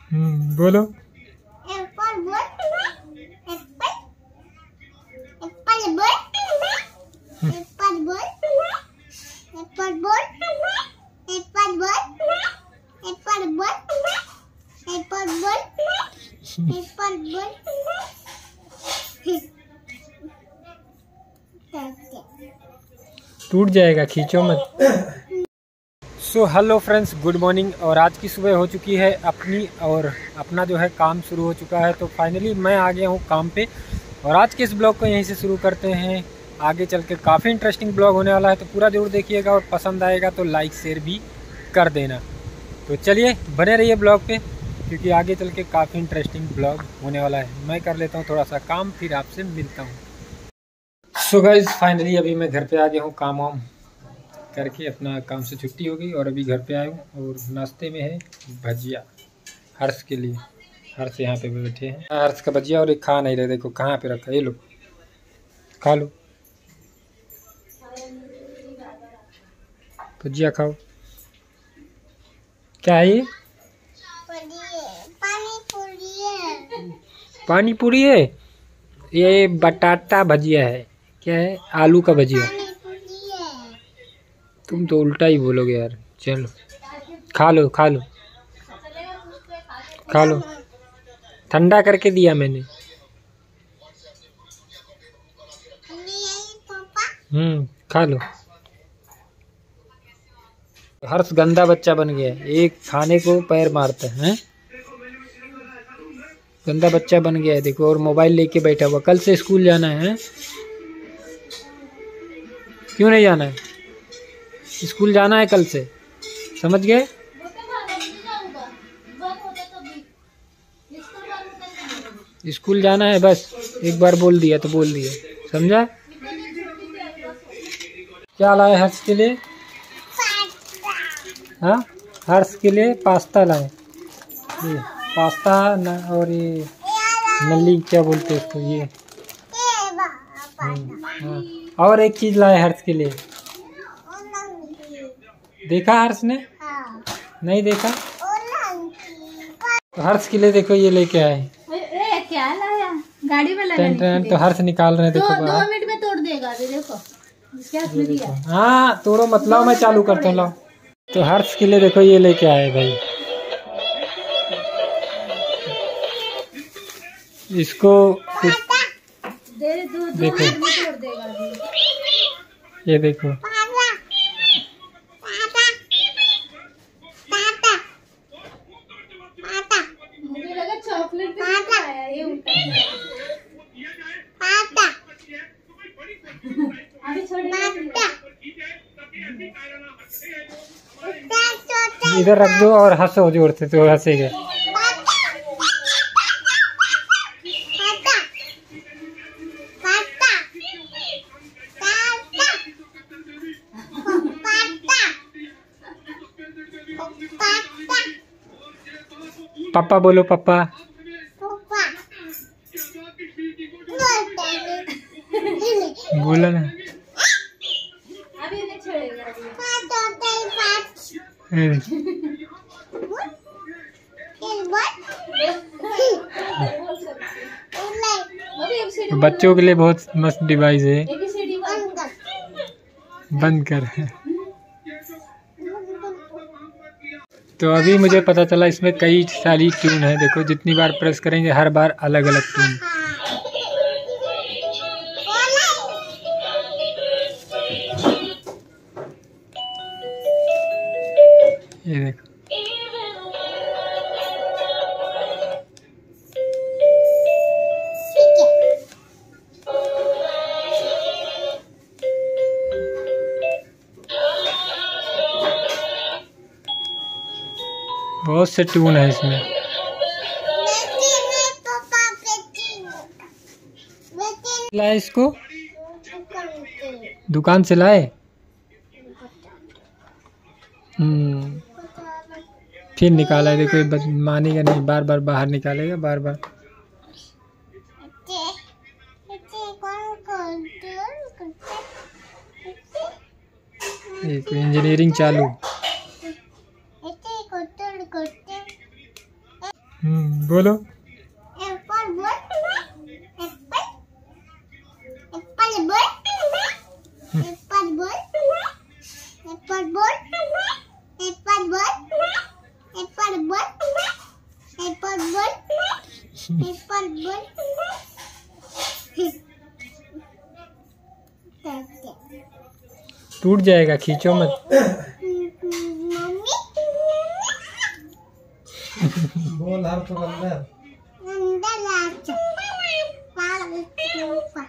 बोलो। एप्पल बोल। Apple apple बोल। एप्पल बोल। एप्पल बोल। एप्पल बोल। एप्पल बोल। एप्पल बोल। एप्पल बोल। टूट जाएगा, खींचो मत। So hello friends, good morning. और आज की सुबह हो चुकी है अपनी, और अपना जो है काम शुरू हो चुका है। तो फाइनली मैं आ गया हूँ काम पे, और आज के इस ब्लॉग को यहीं से शुरू करते हैं। आगे चल के काफ़ी इंटरेस्टिंग ब्लॉग होने वाला है, तो पूरा जरूर देखिएगा, और पसंद आएगा तो लाइक शेयर भी कर देना। तो चलिए बने रहिए ब्लॉग पे, क्योंकि आगे चल के काफ़ी इंटरेस्टिंग ब्लॉग होने वाला है। मैं कर लेता हूँ थोड़ा सा काम, फिर आपसे मिलता हूँ। सो गाइस, फाइनली अभी मैं घर पे आ गया हूँ, काम वाम करके अपना काम से छुट्टी हो गई, और अभी घर पे आया हूँ। और नाश्ते में है भजिया, हर्ष के लिए। हर्ष यहाँ पे बैठे हैं, हर्ष का भजिया, और एक खा नहीं रहे, देखो कहाँ पे रखा है। ये लो, खा लो, भजिया खाओ। क्या है ये? पानी पूरी है। ये बटाटा भजिया है। क्या है? आलू का भजिया। तुम तो उल्टा ही बोलोगे यार। चलो खा लो, खा लो, खा लो। ठंडा करके दिया मैंने। खा लो। हर्ष गंदा बच्चा बन गया है, एक खाने को पैर मारता है। गंदा बच्चा बन गया है देखो, और मोबाइल लेके बैठा हुआ। कल से स्कूल जाना है? क्यों नहीं जाना है? स्कूल जाना है कल से, समझ गए? स्कूल जाना है, बस एक बार बोल दिया तो बोल दिया, समझा? क्या लाए हर्ष के लिए? हाँ, हर्ष के लिए पास्ता लाए। ये पास्ता और ये नली, क्या बोलते हैं इसको, ये। हाँ, और एक चीज लाए हर्ष के लिए। देखा हर्ष ने? नहीं देखा? तो हर्ष के लिए देखो ये लेके आए। क्या लाया? गाड़ी में लगाने। तो हर्ष निकाल रहे हैं, देखो। 2 मिनट में तोड़ देगा, देखो क्या दिया। हाँ तोड़ो मत, लाओ मैं चालू करता हूँ, लाओ। तो हर्ष के लिए देखो ये लेके आए भाई। इसको देखो, ये देखो। मुझे लगा चॉकलेट आया ये उल्टा। इधर रख दो और हंसो जोर से, तो हंसेगा। पापा बोलो, पापा। बोलो ना। बच्चों के लिए बहुत मस्त डिवाइस है। बंद कर। तो अभी मुझे पता चला इसमें कई सारी ट्यून है। देखो जितनी बार प्रेस करेंगे हर बार अलग अलग ट्यून। ये देखो, बहुत से ट्यून है इसमें। लाए इसको दुकान से लाए। फिर निकाला है, देखो ये मानेगा नहीं, बार बार बाहर निकालेगा, बार बार। एक इंजीनियरिंग चालू। बोलो। एप्पल बोल, एप्पल, एप्पल बोल, एप्पल बोल, एप्पल बोल, एप्पल बोल, एप्पल बोल, एप्पल बोल, एप्पल बोल। टूट जाएगा, खींचो मत। मम्मी बोल हर तो अंदर अंदर लाचा पाल ऊपर